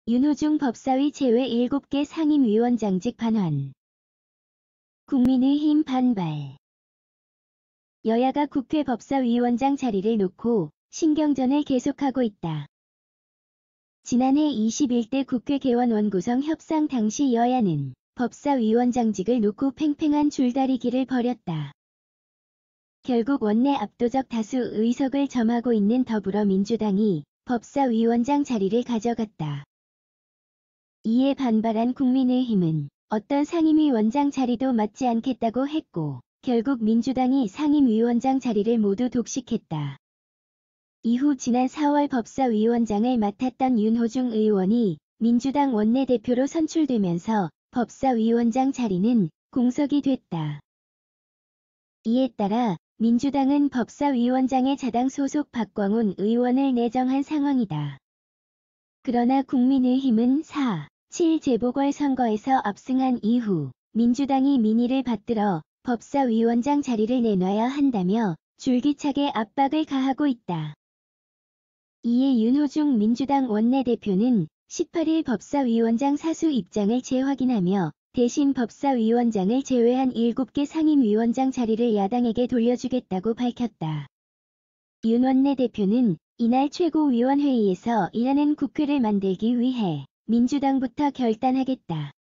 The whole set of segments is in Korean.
윤호중 법사위 제외 7개 상임위원장직 반환. 국민의힘 반발. 여야가 국회 법사위원장 자리를 놓고 신경전을 계속하고 있다. 지난해 21대 국회 개원 구성 협상 당시 여야는 법사위원장직을 놓고 팽팽한 줄다리기를 벌였다. 결국 원내 압도적 다수 의석을 점하고 있는 더불어민주당이 법사위원장 자리를 가져갔다. 이에 반발한 국민의힘은 어떤 상임위원장 자리도 맡지 않겠다고 했고, 결국 민주당이 상임위원장 자리를 모두 독식했다. 이후 지난 4월 법사위원장을 맡았던 윤호중 의원이 민주당 원내대표로 선출되면서 법사위원장 자리는 공석이 됐다. 이에 따라 민주당은 법사위원장에 자당 소속 박광훈 의원을 내정한 상황이다. 그러나 국민의힘은 4.7 재보궐선거에서 압승한 이후 민주당이 민의를 받들어 법사위원장 자리를 내놔야 한다며 줄기차게 압박을 가하고 있다. 이에 윤호중 민주당 원내대표는 18일 법사위원장 사수 입장을 재확인하며 대신 법사위원장을 제외한 7개 상임위원장 자리를 야당에게 돌려주겠다고 밝혔다. 윤 원내대표는 이날 최고위원회의에서 이라는 국회를 만들기 위해 민주당부터 결단하겠다.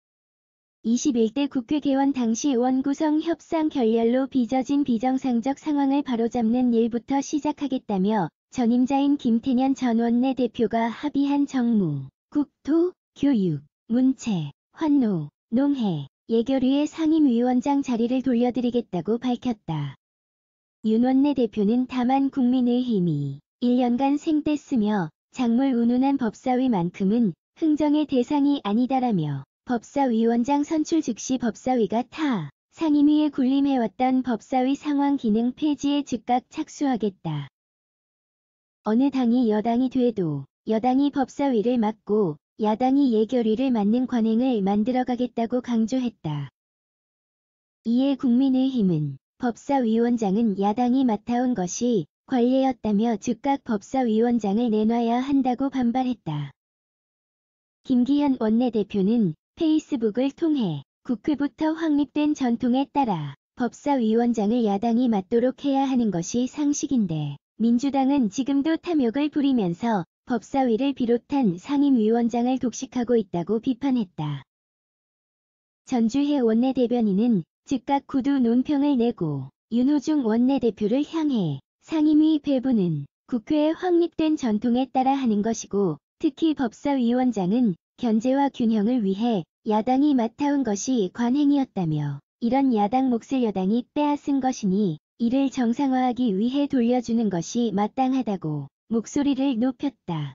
21대 국회 개원 당시 원구성 협상 결렬로 빚어진 비정상적 상황을 바로잡는 일부터 시작하겠다며 전임자인 김태년 전 원내대표가 합의한 정무, 국토, 교육, 문체, 환노, 농해, 예결위의 상임위원장 자리를 돌려드리겠다고 밝혔다. 윤 원내대표는 다만 국민의힘이 1년간 생떼쓰며 작물 운운한 법사위만큼은 흥정의 대상이 아니다라며 법사위원장 선출 즉시 법사위가 타 상임위에 군림해왔던 법사위 상황 기능 폐지에 즉각 착수하겠다. 어느 당이 여당이 돼도 여당이 법사위를 맡고 야당이 예결위를 맡는 관행을 만들어가겠다고 강조했다. 이에 국민의힘은 법사위원장은 야당이 맡아온 것이 관례였다며 즉각 법사위원장을 내놔야 한다고 반발했다. 김기현 원내대표는 페이스북을 통해 국회부터 확립된 전통에 따라 법사위원장을 야당이 맡도록 해야 하는 것이 상식인데 민주당은 지금도 탐욕을 부리면서 법사위를 비롯한 상임위원장을 독식하고 있다고 비판했다. 전주혜 원내대변인은 즉각 구두 논평을 내고 윤호중 원내대표를 향해 상임위 배분은 국회에 확립된 전통에 따라 하는 것이고 특히 법사위원장은 견제와 균형을 위해 야당이 맡아온 것이 관행이었다며 이런 야당 몫을 여당이 빼앗은 것이니 이를 정상화하기 위해 돌려주는 것이 마땅하다고 목소리를 높였다.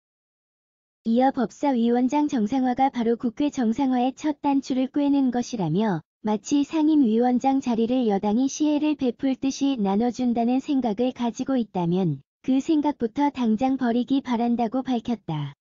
이어 법사위원장 정상화가 바로 국회 정상화의 첫 단추를 꿰는 것이라며 마치 상임위원장 자리를 여당이 시혜를 베풀듯이 나눠준다는 생각을 가지고 있다면 그 생각부터 당장 버리기 바란다고 밝혔다.